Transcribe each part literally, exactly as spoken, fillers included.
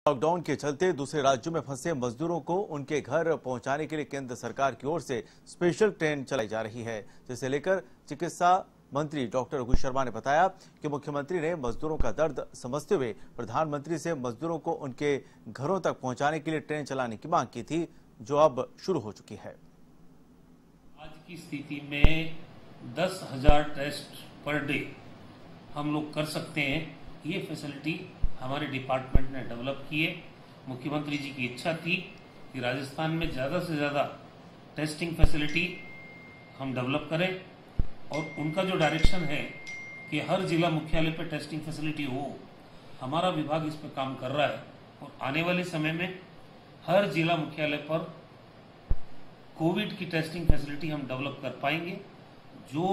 Lockdown के चलते दूसरे राज्यों में फंसे मजदूरों को उनके घर पहुंचाने के लिए केंद्र सरकार की ओर से स्पेशल ट्रेन चलाई जा रही है, जिसे लेकर चिकित्सा मंत्री डॉक्टर रघु शर्मा ने बताया कि मुख्यमंत्री ने मजदूरों का दर्द समझते हुए प्रधानमंत्री से मजदूरों को उनके घरों तक पहुंचाने के लिए ट्रेन चलाने की मांग की थी, जो अब शुरू हो चुकी है। आज की स्थिति में दस हजार टेस्ट पर डे हम लोग कर सकते हैं। ये फैसिलिटी हमारे डिपार्टमेंट ने डेवलप की है। मुख्यमंत्री जी की इच्छा थी कि राजस्थान में ज़्यादा से ज़्यादा टेस्टिंग फैसिलिटी हम डेवलप करें, और उनका जो डायरेक्शन है कि हर जिला मुख्यालय पर टेस्टिंग फैसिलिटी हो, हमारा विभाग इस पर काम कर रहा है। और आने वाले समय में हर जिला मुख्यालय पर कोविड की टेस्टिंग फैसिलिटी हम डेवलप कर पाएंगे। जो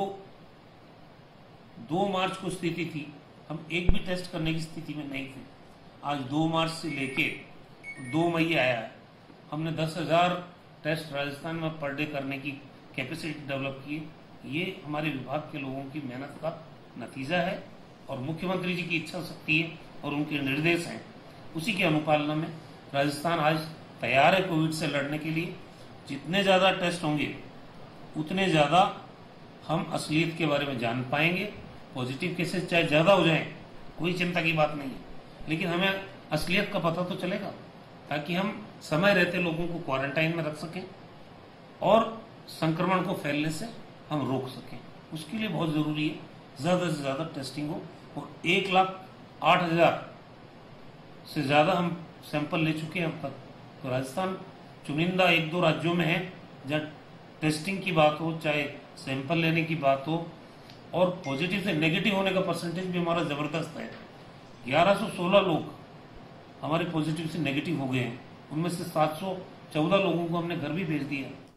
दो मार्च को स्थिति थी, हम एक भी टेस्ट करने की स्थिति में नहीं थे। आज दो मार्च से लेके दो मई आया है, हमने दस हजार टेस्ट राजस्थान में पर डे करने की कैपेसिटी डेवलप की। ये हमारे विभाग के लोगों की मेहनत का नतीजा है, और मुख्यमंत्री जी की इच्छा शक्ति है और उनके निर्देश हैं, उसी की अनुपालना में राजस्थान आज तैयार है कोविड से लड़ने के लिए। जितने ज़्यादा टेस्ट होंगे उतने ज़्यादा हम असलियत के बारे में जान पाएंगे। पॉजिटिव केसेस चाहे ज़्यादा हो जाएं, कोई चिंता की बात नहीं है, लेकिन हमें असलियत का पता तो चलेगा, ताकि हम समय रहते लोगों को क्वारंटाइन में रख सकें और संक्रमण को फैलने से हम रोक सकें। उसके लिए बहुत ज़रूरी है ज़्यादा से ज़्यादा टेस्टिंग हो। और एक लाख आठ हज़ार से ज़्यादा हम सैंपल ले चुके हैं अब तक। तो राजस्थान चुनिंदा एक दो राज्यों में है जहाँ टेस्टिंग की बात हो, चाहे सैंपल लेने की बात हो, और पॉजिटिव से नेगेटिव होने का परसेंटेज भी हमारा ज़बरदस्त है। ग्यारह सौ सोलह लोग हमारे पॉजिटिव से नेगेटिव हो गए हैं, उनमें से सात सौ चौदह लोगों को हमने घर भी भेज दिया।